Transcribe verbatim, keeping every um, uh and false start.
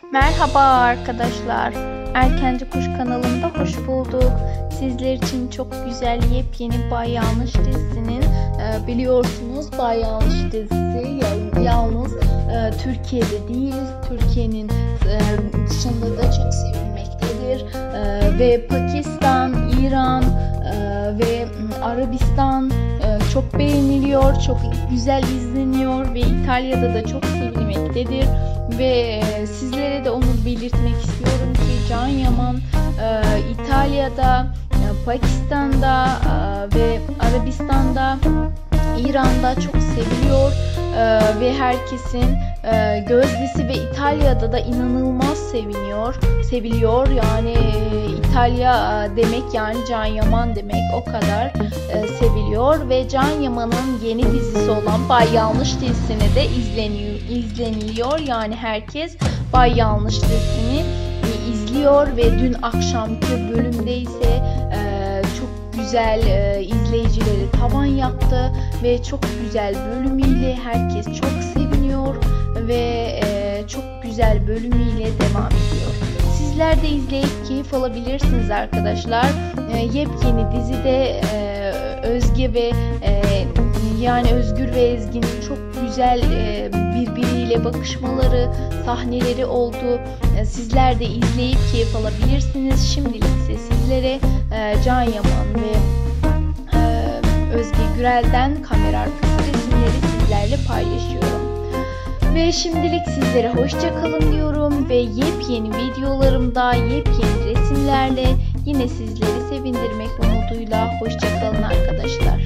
Merhaba arkadaşlar. Erkenci Kuş kanalımda hoş bulduk. Sizler için çok güzel yepyeni Bay Yanlış dizisinin e, biliyorsunuz Bay Yanlış dizisi yalnız e, Türkiye'de değil, Türkiye'nin e, dışında da çok sevilmektedir. E, ve Pakistan, İran e, ve Arabistan e, çok beğeniliyor, çok güzel izleniyor ve İtalya'da da çok sevilmektedir. Ve sizlere de onu belirtmek istiyorum ki Can Yaman e, İtalya'da, e, Pakistan'da e, ve Arabistan'da, İran'da çok seviliyor e, ve herkesin e, gözdesi ve İtalya'da da inanılmaz seviniyor, seviliyor. Yani e, İtalya e, demek yani Can Yaman demek, o kadar e, seviliyor ve Can Yaman'ın yeni dizisi olan Bay Yanlış dizisini de izleniyor, izleniliyor. Yani herkes Bay Yanlış dizisini e, izliyor ve dün akşamki bölümde ise e, çok güzel e, izleyicileri tavan yaptı ve çok güzel bölümüyle herkes çok seviniyor ve e, çok güzel bölümüyle devam ediyor. Sizler de izleyip keyif alabilirsiniz arkadaşlar. E, yepyeni dizide e, Özge ve e, yani Özgür ve Ezgi'nin çok güzel e, birbiriyle bakışmaları, sahneleri oldu. E, sizler de izleyip keyif alabilirsiniz. Şimdilik ise sizlere e, Can Yaman ve e, Özge Gürel'den kamera arkası resimleri sizlerle paylaşıyorum. Ve şimdilik sizlere hoşça kalın diyorum ve yepyeni videolarımda yepyeni resimlerle yine sizleri sevindirmek umuduyla hoşça kalın arkadaşlar.